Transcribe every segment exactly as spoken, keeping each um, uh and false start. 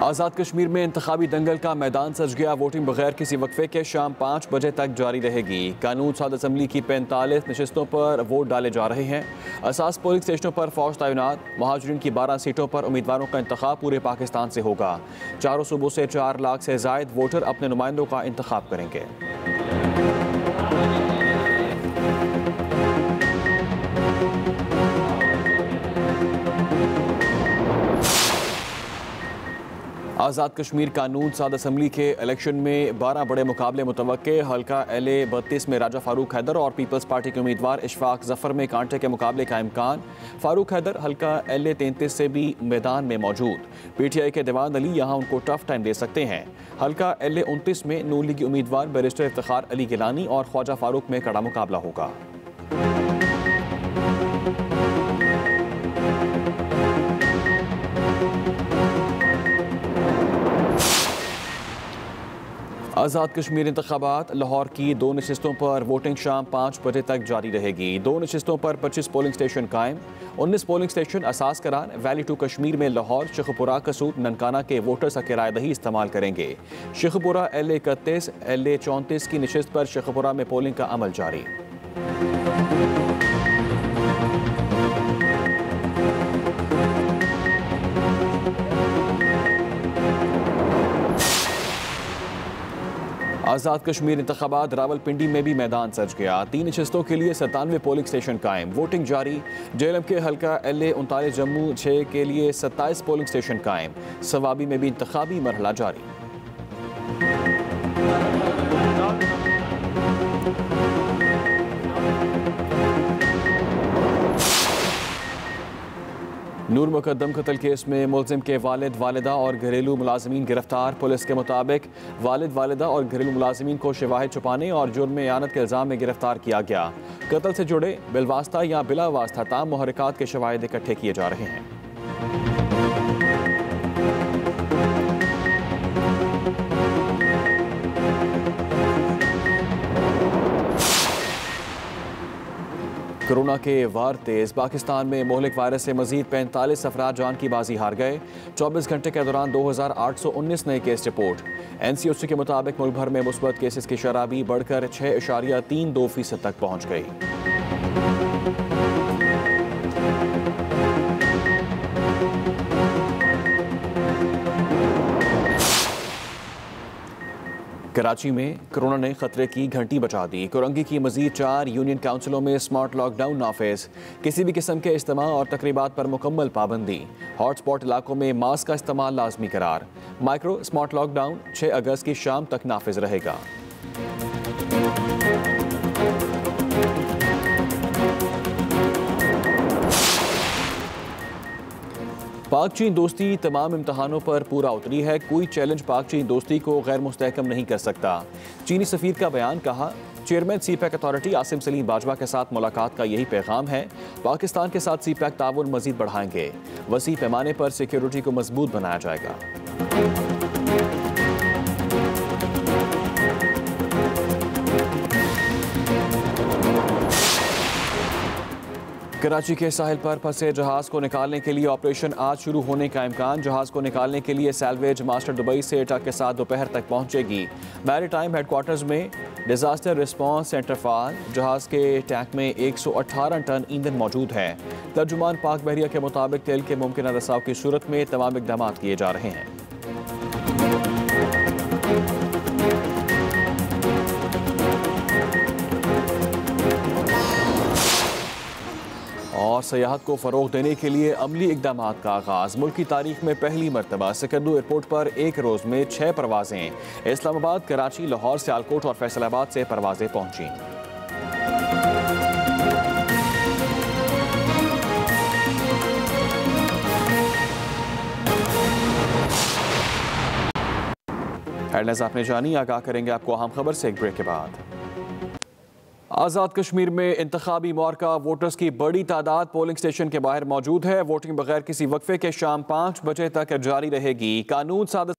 आज़ाद कश्मीर में इंतखाबी दंगल का मैदान सज गया। वोटिंग बगैर किसी वक्फे के शाम पाँच बजे तक जारी रहेगी। कानून साज असम्बली की पैंतालीस नशस्तों पर वोट डाले जा रहे हैं। असास पोलिंग स्टेशनों पर फौज तैनात। महाजरीन की बारह सीटों पर उम्मीदवारों का इंतखाब पूरे पाकिस्तान से होगा। चारों सूबों से चार लाख से जायद वोटर अपने नुमाइंदों का इंतखाब करेंगे। आज़ाद कश्मीर कानून साद असम्बली के इलेक्शन में बारह बड़े मुकाबले मुतवक्के। हल्का एल ए बत्तीस में राजा फारूक हैदर और पीपल्स पार्टी के उम्मीदवार इशफाक जफर में कांटे के मुकाबले का इम्कान। फारूक हैदर हल्का एल ए तैंतीस से भी मैदान में मौजूद। पी टी आई के दीवान अली यहाँ उनको टफ टाइम दे सकते हैं। हल्का एल ए उनतीस में नून लीगी उम्मीदवार बैरिस्टर इफ्तिखार अली गिलानी और ख्वाजा फारूक में कड़ा मुकाबला होगा। आज़ाद कश्मीर इंतखाबात। लाहौर की दो नशिस्तों पर वोटिंग शाम पाँच बजे तक जारी रहेगी। दो नशिस्तों पर पच्चीस पोलिंग स्टेशन कायम। उन्नीस पोलिंग स्टेशन असास करार वैली टू कश्मीर में लाहौर, शेखपुरा, कसूर, ननकाना के वोटर्स किरायदही इस्तेमाल करेंगे। शेखपुरा एल ए इकतीस, एल ए चौंतीस की नशिस्त पर शेखपुरा में पोलिंग का अमल जारी। आज़ाद कश्मीर इंतखाबात। रावलपिंडी में भी मैदान सज गया। तीन नशिस्तों के लिए सत्तानवे पोलिंग स्टेशन कायम। वोटिंग जारी। जेएलएम के हल्का एल ए उनतालीस, जम्मू छः के लिए सत्ताईस पोलिंग स्टेशन कायम। सवाबी में भी इंतखाबी मरहला जारी। नूर मुकद्दम कत्ल केस में मुलजिम के वालिद, वालिदा और घरेलू मुलाजमीन गिरफ्तार। पुलिस के मुताबिक वालिद, वालिदा और घरेलू मुलाजमीन को शवाहिद छुपाने और जुर्म यानत के इल्ज़ाम में गिरफ्तार किया गया। कत्ल से जुड़े बिलवास्ता या बिला वास्ता ताम मुहर्रिकात के शवाहिद इकट्ठे किए जा रहे हैं। कोरोना के वार तेज। पाकिस्तान में मोहलिक वायरस से मजीद पैंतालीस अफराद जान की बाजी हार गए। चौबीस घंटे के दौरान दो हज़ार आठ सौ उन्नीस नए case report. N C O C के मुताबिक मुल्क भर में मुस्बत केसेस की शरह भी बढ़कर छः इशारिया तीन दो फीसद तक पहुँच गई। कराची में कोरोना ने खतरे की घंटी बजा दी। कोरंगी की मजीद चार यूनियन काउंसिलों में स्मार्ट लॉकडाउन नाफिज। किसी भी किस्म के इज्तिमा और तकरीबात पर मुकम्मल पाबंदी। हॉटस्पॉट इलाकों में मास्क का इस्तेमाल लाजमी करार। माइक्रो स्मार्ट लॉकडाउन छः अगस्त की शाम तक नाफिज रहेगा। पाक चीन दोस्ती तमाम इम्तहानों पर पूरा उतरी है। कोई चैलेंज पाक चीन दोस्ती को गैर मुस्तहकम नहीं कर सकता। चीनी सफीर का बयान। कहा, chairman CPEC authority Asim Saleem Bajwa के साथ मुलाकात का यही पैगाम है। पाकिस्तान के साथ सी पैक ताउन मजीद बढ़ाएंगे। वसी पैमाने पर सिक्योरिटी को मजबूत बनाया जाएगा। कराची के साहिल पर फंसे जहाज को निकालने के लिए ऑपरेशन आज शुरू होने का इम्कान। जहाज को निकालने के लिए सैलवेज मास्टर दुबई से ट्रक के साथ दोपहर तक पहुंचेगी। मैरीटाइम हेडक्वार्टर्स में डिजास्टर रिस्पांस सेंटर फाल। जहाज के टैंक में एक सौ अठारह टन ईंधन मौजूद है। तर्जुमान पाक बहरिया के मुताबिक तेल के मुमकिन रिसाव की सूरत में तमाम इकदाम किए जा रहे हैं। और सयाहत को फ़रोग देने के लिए अमली इकदाम का आगाज़। मुल्क की तारीख में पहली मरतबा सिकंदू एयरपोर्ट पर एक रोज़ में छः परवाजें। इस्लामाबाद, कराची, लाहौर, सियालकोट और फैसलाबाद से परवाजें पहुंची। हेडलाइंस आपने जानी। आगाह करेंगे आपको अहम खबर से एक ब्रेक के बाद। आज़ाद कश्मीर में इंतखाबी मार्का। वोटर्स की बड़ी तादाद पोलिंग स्टेशन के बाहर मौजूद है। वोटिंग बगैर किसी वक्फे के शाम पाँच बजे तक जारी रहेगी। कानून साद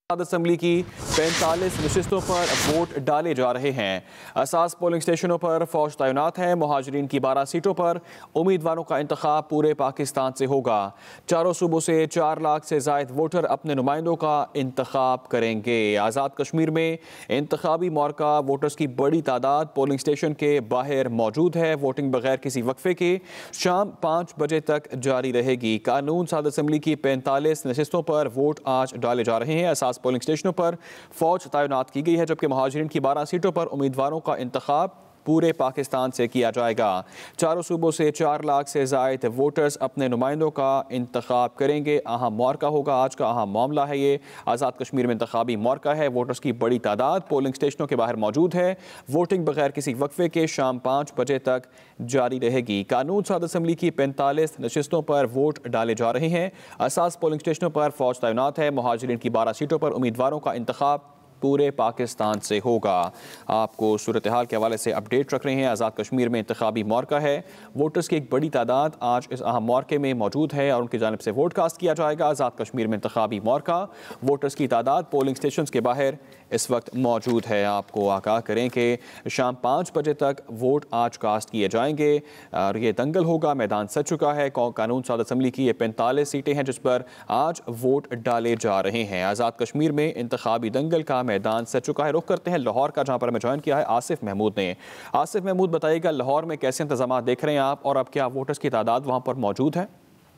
असम्बली की पैंतालीस नशिस्तों पर वोट डाले जा रहे हैं। असास पोलिंग स्टेशनों पर फौज तैनात है। मुहाजिरीन की बारह सीटों पर उम्मीदवारों का इंतखाब पूरे पाकिस्तान से होगा। चारों सूबों से चार लाख से जायद वोटर अपने नुमाइंदों का इंतखाब करेंगे। आज़ाद कश्मीर में इंतखाबी मौका वोटर्स की बड़ी तादाद पोलिंग स्टेशन के बाहर मौजूद है। वोटिंग बगैर किसी वक्फे के शाम पाँच बजे तक जारी रहेगी। कानून साद असम्बली की पैंतालीस नशिस्तों पर वोट आज डाले जा रहे हैं। असास पोलिंग स्टेशनों पर फौज तैनात की गई है, जबकि मुहाजिरीन की बारह सीटों पर उम्मीदवारों का इंतखाब पूरे पाकिस्तान से किया जाएगा। चारों सूबों से चार लाख से जायद वोटर्स अपने नुमाइंदों का इंतखाब करेंगे। अहम मौका होगा, आज का अहम मामला है ये। आज़ाद कश्मीर में इंतखाबी मौका है। वोटर्स की बड़ी तादाद पोलिंग स्टेशनों के बाहर मौजूद है। वोटिंग बगैर किसी वक्फे के शाम पाँच बजे तक जारी रहेगी। कानून साद असम्बली की पैंतालीस नशिस्तों पर वोट डाले जा रहे हैं। असास पोलिंग स्टेशनों पर फौज तैनात है। मुहाजिरीन की बारह सीटों पर उम्मीदवारों का इंतखाब पूरे पाकिस्तान से होगा। आपको सूरत हाल के हवाले से अपडेट रख रहे हैं। आज़ाद कश्मीर में इंतखाबी मौका है। वोटर्स की एक बड़ी तादाद आज इस अहम मौके में मौजूद है और उनकी जानिब से वोट कास्ट किया जाएगा। आज़ाद कश्मीर में इंतखाबी मौका, वोटर्स की तादाद पोलिंग स्टेशन के बाहर इस वक्त मौजूद है। आपको आगाह करें कि शाम पाँच बजे तक वोट आज कास्ट किए जाएंगे और ये दंगल होगा। मैदान सज चुका है। कानून साद असम्बली की ये पैंतालीस सीटें हैं जिस पर आज वोट डाले जा रहे हैं। आज़ाद कश्मीर में इंतखाबी दंगल का मैदान सज चुका है। रुख करते हैं लाहौर का, जहां पर हमें ज्वाइन किया है आसिफ महमूद ने। आसिफ महमूद, बताइएगा लाहौर में कैसे इंतजाम देख रहे हैं आप और अब क्या वोटर्स की तादाद वहां पर मौजूद है?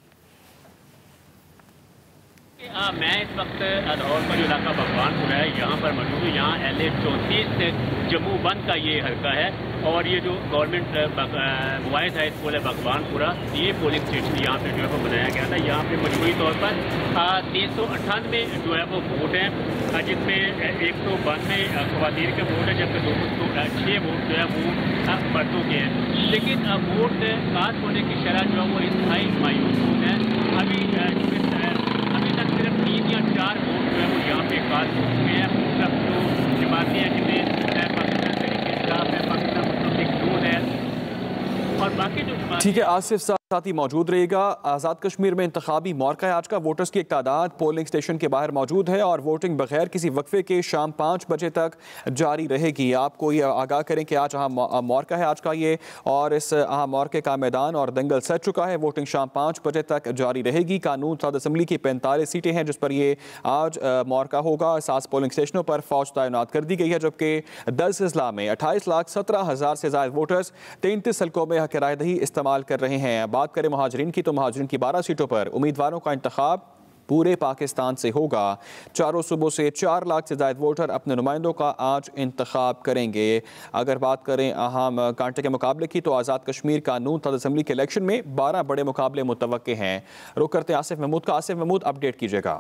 आ, मैं इस वक्त लाहौर का जो इलाका भगवानपुर है यहाँ पर मौजूद हूँ। यहाँ एल ए चौंतीस जम्मू वन का ये हल्का है और ये जो गवर्नमेंट वाइज हाई स्कूल है भगवानपुरा, ये पोलिंग स्टेशन यहाँ पे जो है वो बनाया गया था। यहाँ पे मजमूई तौर पर तीन सौ अट्ठानवे जो है वो वोट हैं, जिसमें एक सौ बानवे खवातीन के वोट है, जबकि दो सौ छः वोट जो है वो मर्दों के हैं। लेकिन वोट कास्ट होने की शरह जो है वो इंतहाई मायूस है। अभी अभी तक सिर्फ तीन या चार वोट जो है वो यहाँ पे कास्ट हो चुके हैं। सब जो जमाती हैं जिनमें पाकिस्तान तरीके इंसाफ है, पाकिस्तान मुस्लिम लीग नून है और बाकी जो ठीक है। आसिफ साथ ही मौजूद रहेगा। आज़ाद कश्मीर में इंतखाबी मौका है आज का। वोटर्स की एक तादाद पोलिंग स्टेशन के बाहर मौजूद है और वोटिंग बगैर किसी वक्फे के शाम पाँच बजे तक जारी रहेगी। आपको ये आगाह करें कि आज अहम मौका है आज का ये, और इस अहम मौके का मैदान और दंगल सज चुका है। वोटिंग शाम पाँच बजे तक जारी रहेगी। कानून साद असम्बली की पैंतालीस सीटें हैं जिस पर ये आज मौका होगा। सात पोलिंग स्टेशनों पर फौज तैनात कर दी गई है, जबकि दस अजला में अट्ठाईस लाख सत्रह हज़ार से ज़्यादा वोटर्स तैंतीस हल्कों में हक रायदही इस्तेमाल कर रहे हैं। बात करें मुहाजिरीन की, तो मुहाजिरीन की बारह सीटों पर उम्मीदवारों का इंतखाब पूरे पाकिस्तान से होगा। चारों सूबों से चार लाख से ज़्यादा वोटर अपने नुमाइंदों का आज इंतखाब करेंगे। अगर बात करें अहम कांटे के मुकाबले की, तो आज़ाद कश्मीर कानून साद असम्बली के इलेक्शन में बारह बड़े मुकाबले मुतवक्के हैं। रुख करते हैं आसिफ महमूद का। आसिफ महमूद, अपडेट कीजिएगा।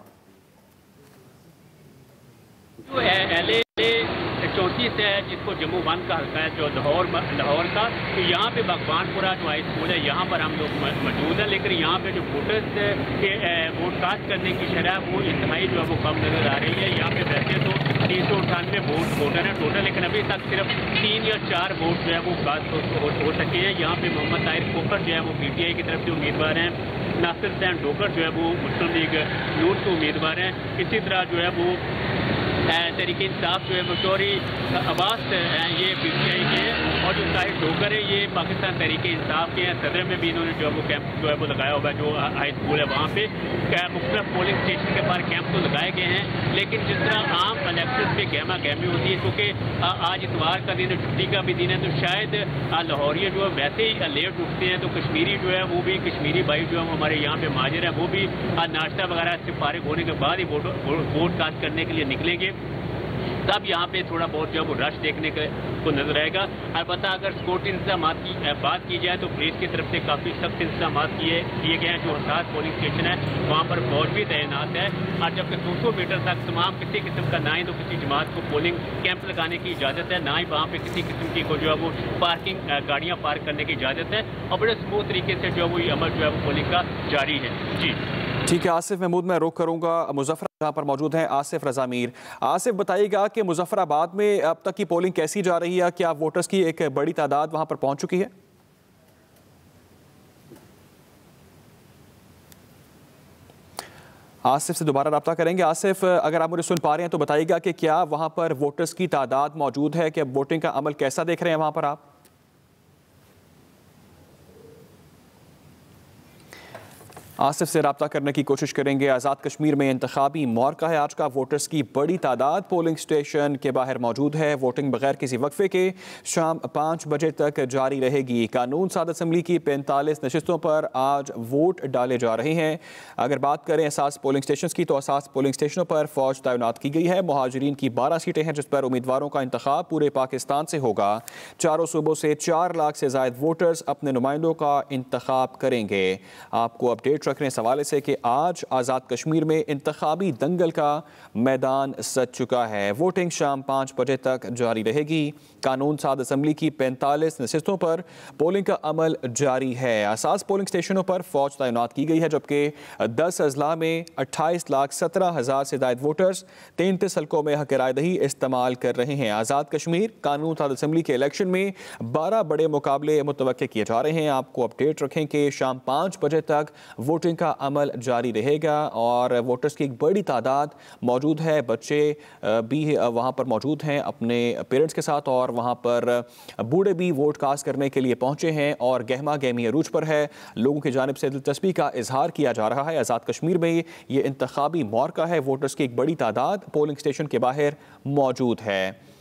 चौंतीस है जिसको जम्मू वन का हल्का है जो लाहौर लाहौर का, तो यहाँ पे भगवानपुरा जो हाई स्कूल है यहाँ पर हम लोग मौजूद हैं। लेकिन यहाँ पे जो वोटर्स के वोट कास्ट करने की शरह वो इंतहाई जो है वो कम नजर आ रही है। यहाँ पे वैसे तो तीन सौ अट्ठानवे वोट वोटर हैं टोटल, लेकिन अभी तक सिर्फ तीन या चार वोट जो है वो कास्ट हो, हो, हो सके हैं। यहाँ पे मोहम्मद ताहिर खोखर जो है वो पी टी आई की तरफ से उम्मीदवार हैं। नासिर हुसैन डोगर जो है वो मुस्लिम लीग नून के उम्मीदवार हैं। इसी तरह जो है वो तरीके इंसाफ जो है मशहूरी अब्बास हैं, ये पी टी आई के हैं, और जो ताहिर डोगर है ये पाकिस्तान तरीके इंसाफ के हैं। सदर में भी इन्होंने जो है वो कैंप जो है वो लगाया हुआ है, जो हाई स्कूल है वहाँ पे मुख्तलिफ पोलिंग स्टेशन के बाहर कैंप तो लगाए गए हैं। लेकिन जिस तरह आम इलेक्शन में गहमा गहमी होती है, क्योंकि आज इतवार का दिन है, छुट्टी का भी दिन है, तो शायद लाहौरिया जो है वैसे ही लेट उठते हैं, तो कश्मीरी जो है वो भी कश्मीरी भाई जो है हमारे यहाँ पे माजिर है, वो भी नाश्ता वगैरह से फारिग होने के बाद ही वोट वोट कास्ट करने के लिए निकलेंगे। तब यहाँ पे थोड़ा बहुत जो है वो रश देखने को नजर आएगा। अलबत्ता अगर सिक्योरिटी इंतजाम की बात की जाए तो पुलिस की तरफ से काफ़ी सख्त इंतजाम किए किए गए हैं। जो हसास पोलिंग स्टेशन है वहाँ पर फौज भी तैनात है, और जबकि दो सौ मीटर तक तमाम किसी किस्म का ना ही तो किसी जमात को पोलिंग कैंप लगाने की इजाज़त है, ना ही वहाँ पे किसी किस्म की को जो है वो पार्किंग गाड़ियाँ पार्क करने की इजाज़त है, और बड़े स्मूथ तरीके से जो है वो ये अमल जो है वो पोलिंग का जारी है। जी ठीक है आसिफ महमूद, मैं रुख करूंगा मुजफ्फर जहाँ पर मौजूद हैं आसिफ रजा मीर। आसिफ, बताइएगा कि मुजफ्फराबाद में अब तक की पोलिंग कैसी जा रही है? क्या वोटर्स की एक बड़ी तादाद वहाँ पर पहुँच चुकी है? आसिफ से दोबारा रब्ता करेंगे। आसिफ, अगर आप मुझे सुन पा रहे हैं तो बताइएगा कि क्या वहाँ पर वोटर्स की तादाद मौजूद है, कि वोटिंग का अमल कैसा देख रहे हैं वहाँ पर आप? आसिफ से रब्ता करने की कोशिश करेंगे। आज़ाद कश्मीर में इंतखाबी मौका है आज का। वोटर्स की बड़ी तादाद पोलिंग स्टेशन के बाहर मौजूद है। वोटिंग बगैर किसी वक्फे के शाम पाँच बजे तक जारी रहेगी। कानून साद असम्बली की पैंतालीस नशिस्तों पर आज वोट डाले जा रहे हैं। अगर बात करें असास पोलिंग स्टेशन की, तो असास पोलिंग स्टेशनों पर फौज तैनात की गई है। मुहाजिरीन की बारह सीटें हैं जिस पर उम्मीदवारों का इंतखाब पूरे पाकिस्तान से होगा। चारों सूबों से चार लाख से ज्यादा वोटर्स अपने नुमाइंदों का इंतखाब करेंगे। आपको अपडेट रखने इस हवाले से कि आज आज़ाद कश्मीर में इंतखाबी दंगल का मैदान सज चुका है। वोटिंग शाम पाँच बजे तक जारी रहेगी। कानून साद असम्बली की पैंतालीस नशिस्तों पर पोलिंग का अमल जारी है। असास पोलिंग स्टेशनों पर फौज तैनात की गई है, जबकि दस अजला में अट्ठाईस लाख सत्रह हज़ार से ज्यादा वोटर्स तैंतीस हल्कों में हक रायदही इस्तेमाल कर रहे हैं। आज़ाद कश्मीर कानून साद असम्बली के इलेक्शन में बारह बड़े मुकाबले मुतवक्के किए जा रहे हैं। आपको अपडेट रखें कि शाम पाँच बजे तक वोटिंग का अमल जारी रहेगा और वोटर्स की एक बड़ी तादाद मौजूद है। बच्चे भी वहाँ पर मौजूद हैं अपने पेरेंट्स के साथ, और वहाँ पर बूढ़े भी वोट कास्ट करने के लिए पहुँचे हैं और गहमा गहमी अरूज पर है। लोगों की जानिब से दिलचस्पी का इजहार किया जा रहा है। आज़ाद कश्मीर में ये इंतखाबी मौका है। वोटर्स की एक बड़ी तादाद पोलिंग स्टेशन के बाहर मौजूद है।